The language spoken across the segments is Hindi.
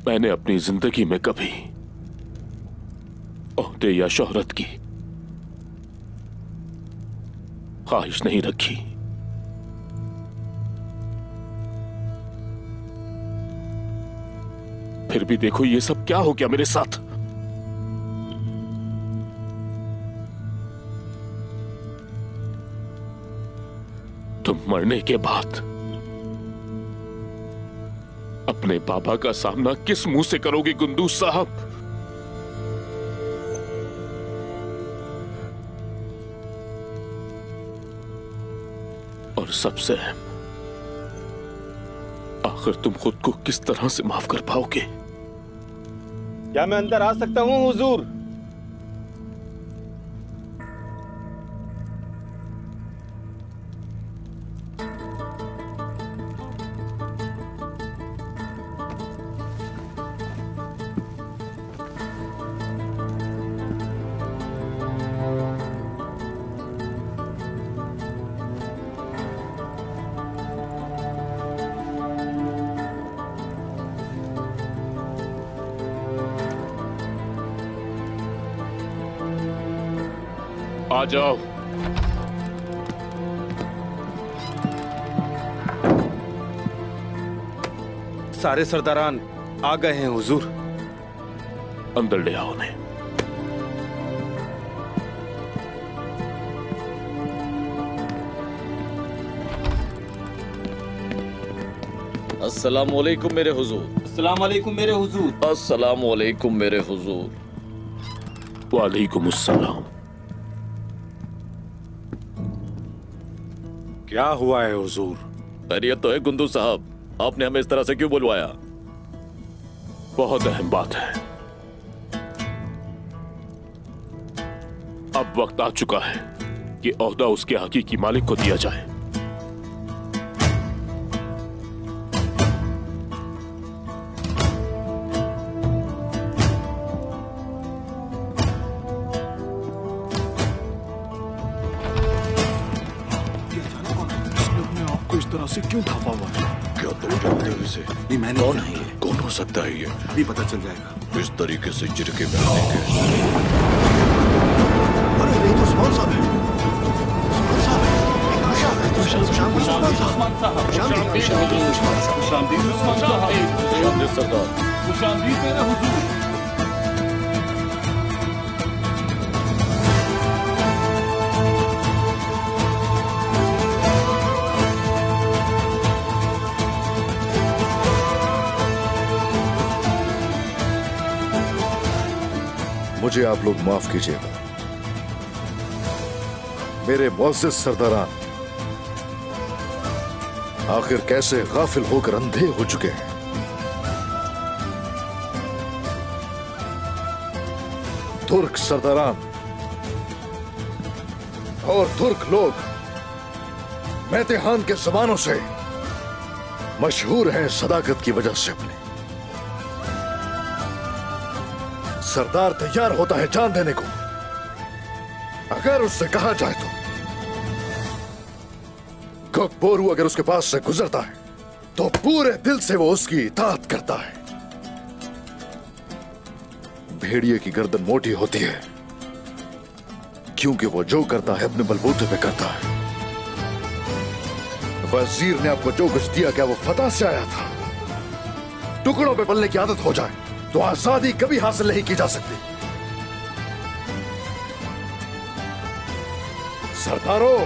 मैंने अपनी जिंदगी में कभी ओहदे या शोहरत की ख्वाहिश नहीं रखी। फिर भी देखो ये सब क्या हो गया मेरे साथ। तुम मरने के बाद अपने बाबा का सामना किस मुंह से करोगे कुंदूस साहब? और सबसे अहम, आखिर तुम खुद को किस तरह से माफ कर पाओगे? क्या मैं अंदर आ सकता हूं हुजूर? आ जाओ। सारे सरदारान आ गए हैं हुजूर। अंदर ले आओ उन्हें। अस्सलाम वालेकुम मेरे हुजूर। अस्सलाम वालेकुम मेरे हुजूर। अस्सलाम वालेकुम मेरे हुजूर। वालेकुम अस्सलाम। क्या हुआ है हुजूर? खैरियत तो है कुंदूस साहब, आपने हमें इस तरह से क्यों बुलवाया? बहुत अहम बात है। अब वक्त आ चुका है कि ओहदा उसके हकीकी मालिक को दिया जाए। से क्यों ढापा हुआ है? क्या तुम जानते हो इसे? नहीं, मैंने कौन है ये? कौन हो सकता है ये? अभी पता चल जाएगा। इस तरीके से जिरके में आने के। अरे ये तो उस्मान साहब है। उस्मान साहब है। सरदार। मुझे आप लोग माफ कीजिएगा। मेरे मुअज़्ज़िज़ सरदारान आखिर कैसे गाफिल होकर अंधे हो चुके हैं। तुर्क सरदारान और तुर्क लोग मैतेहान के जमानों से मशहूर हैं सदाकत की वजह से। अपने सरदार तैयार होता है जान देने को अगर उससे कहा जाए तो। कोकबोरू अगर उसके पास से गुजरता है तो पूरे दिल से वो उसकी इताअत करता है। भेड़िए की गर्दन मोटी होती है क्योंकि वो जो करता है अपने बलबूते पे करता है। वजीर ने आपको जो कुछ दिया क्या वो फतह से आया था? टुकड़ों पे पलने की आदत हो जाए तो आजादी कभी हासिल नहीं की जा सकती। सरदारों,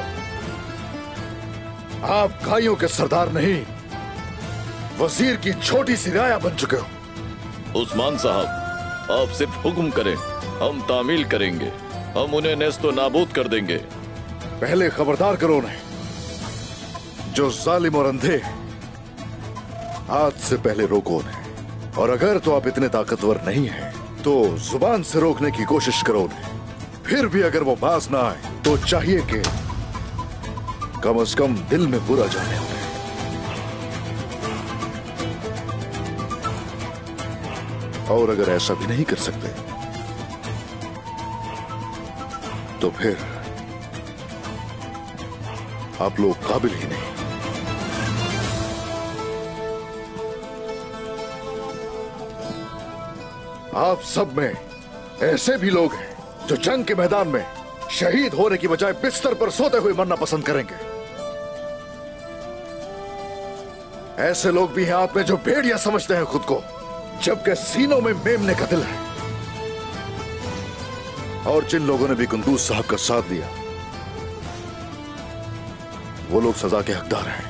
आप गायों के सरदार नहीं, वजीर की छोटी सी राया बन चुके हो। उस्मान साहब, आप सिर्फ हुक्म करें, हम तामील करेंगे। हम उन्हें नेस्तो नाबूद कर देंगे। पहले खबरदार करो उन्हें। जो जालिम और अंधे, हाथ से पहले रोको उन्हें। और अगर तो आप इतने ताकतवर नहीं हैं तो जुबान से रोकने की कोशिश करो उन्हें। फिर भी अगर वो बाज ना आए तो चाहिए कि कम से कम दिल में बुरा जाने उन्हें। और अगर ऐसा भी नहीं कर सकते तो फिर आप लोग काबिल ही नहीं। आप सब में ऐसे भी लोग हैं जो जंग के मैदान में शहीद होने की बजाय बिस्तर पर सोते हुए मरना पसंद करेंगे। ऐसे लोग भी हैं आप में जो भेड़िया समझते हैं खुद को, जबकि सीनों में मेमने का दिल है। और जिन लोगों ने भी कुंदूज साहब का साथ दिया, वो लोग सजा के हकदार हैं।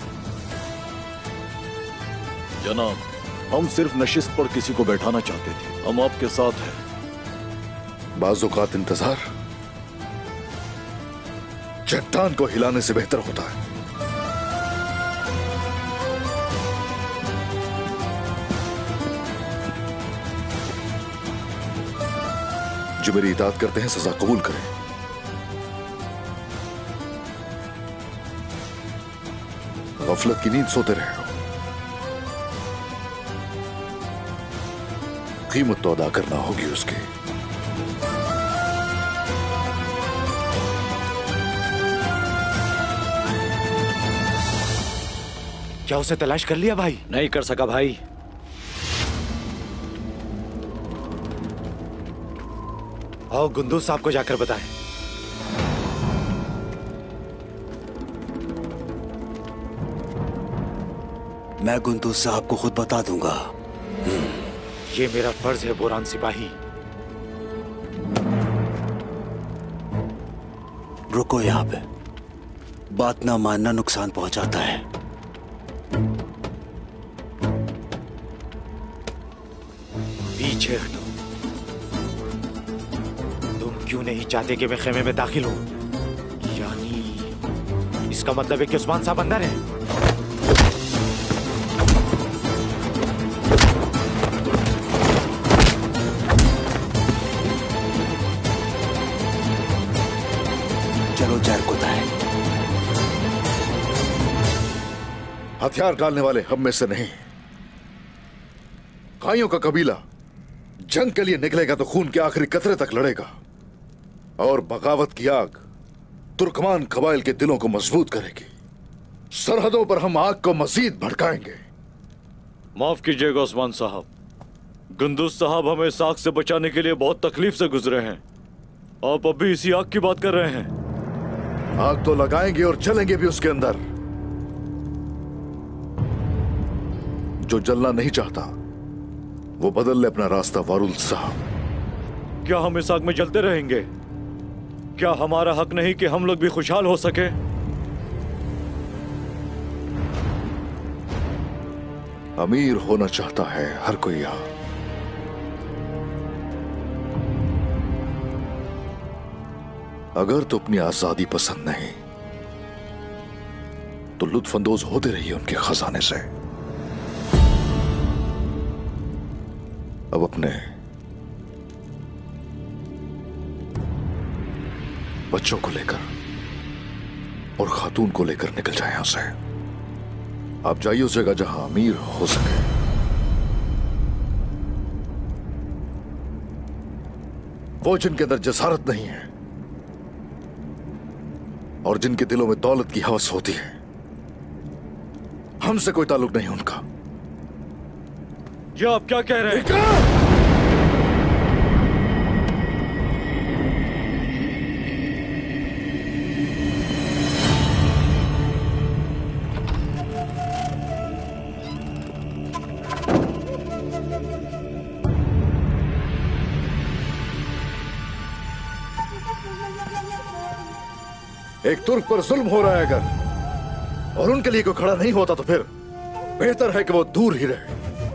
जनाब, हम सिर्फ नशिस्त पर किसी को बैठाना चाहते थे। हम आपके साथ हैं। बाज़-औक़ात इंतजार चट्टान को हिलाने से बेहतर होता है। जो मेरी इताअत करते हैं सजा कबूल करें। गफलत की नींद सोते रहे हो, कीमत तो अदा करना होगी उसकी। क्या उसे तलाश कर लिया भाई? नहीं कर सका भाई। आओ गुंदूज साहब को जाकर बताएं। मैं गुंदूज साहब को खुद बता दूंगा। ये मेरा फर्ज है बोरान सिपाही। रुको यहाँ पे, बात ना मानना नुकसान पहुंचाता है। पीछे हटो। तुम क्यों नहीं चाहते कि मैं खेमे में दाखिल हूं? यानी इसका मतलब है कि उस्मान साहब अंदर है। चलो जहर को दाएं। हथियार डालने वाले हम में से नहीं। काइयों का कबीला जंग के लिए निकलेगा तो खून के आखिरी कतरे तक लड़ेगा, और बगावत की आग तुर्कमान कबाइल के दिलों को मजबूत करेगी। सरहदों पर हम आग को मजीद भड़काएंगे। माफ कीजिएगा उस्मान साहब, गुंदूज साहब हमें इस आग से बचाने के लिए बहुत तकलीफ से गुजरे हैं। आप अभी इसी आग की बात कर रहे हैं। आग तो लगाएंगे और जलेंगे भी उसके अंदर। जो जलना नहीं चाहता वो बदल ले अपना रास्ता वारुल साहब। क्या हम इस आग में जलते रहेंगे? क्या हमारा हक नहीं कि हम लोग भी खुशहाल हो सके? अमीर होना चाहता है हर कोई यहां। अगर तो अपनी आजादी पसंद नहीं तो लुत्फअंदोज होते रहिए उनके खजाने से। अब अपने बच्चों को लेकर और खातून को लेकर निकल जाए यहां से। आप जाइए उस जगह जहां अमीर हो सके। वो जिनके अंदर जसारत नहीं है और जिनके दिलों में दौलत की हवस होती है, हमसे कोई ताल्लुक नहीं उनका। ये आप क्या कह रहे हैं? एक तुर्क पर जुल्म हो रहा है अगर, और उनके लिए कोई खड़ा नहीं होता तो फिर बेहतर है कि वो दूर ही रहे।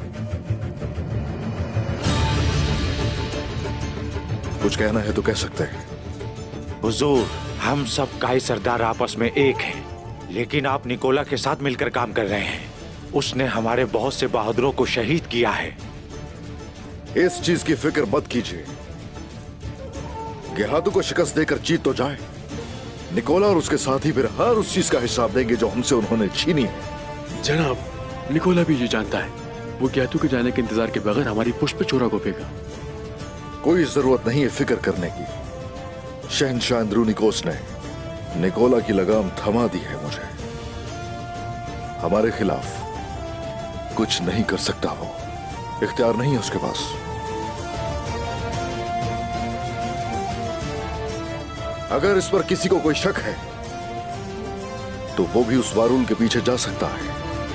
कुछ कहना है तो कह सकते हैं। हुजूर, हम सब काई सरदार आपस में एक हैं, लेकिन आप निकोला के साथ मिलकर काम कर रहे हैं। उसने हमारे बहुत से बहादुरों को शहीद किया है। इस चीज की फिक्र मत कीजिए। गिरादू को शिकस्त देकर जीत तो जाए, निकोला और उसके साथी फिर हर उस चीज का हिसाब देंगे जो हमसे उन्होंने छीनी है। जनाब, निकोला भी ये जानता है। वो ज्ञातू के जाने के इंतजार के बगैर हमारी पुष्प पे छोरा गोपेगा। कोई जरूरत नहीं है फिक्र करने की। शहंशाह अंद्रूनिकोस ने निकोला की लगाम थमा दी है मुझे। हमारे खिलाफ कुछ नहीं कर सकता वो। इख्तियार नहीं है उसके पास। अगर इस पर किसी को कोई शक है तो वो भी उस वारुल के पीछे जा सकता है।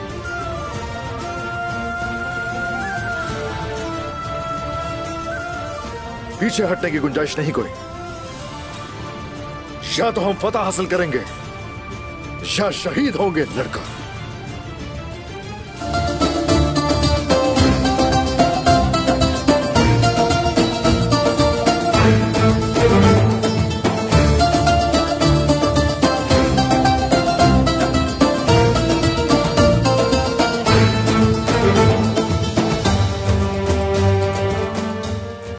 पीछे हटने की गुंजाइश नहीं कोई। या तो हम फतह हासिल करेंगे या शहीद होंगे लड़का।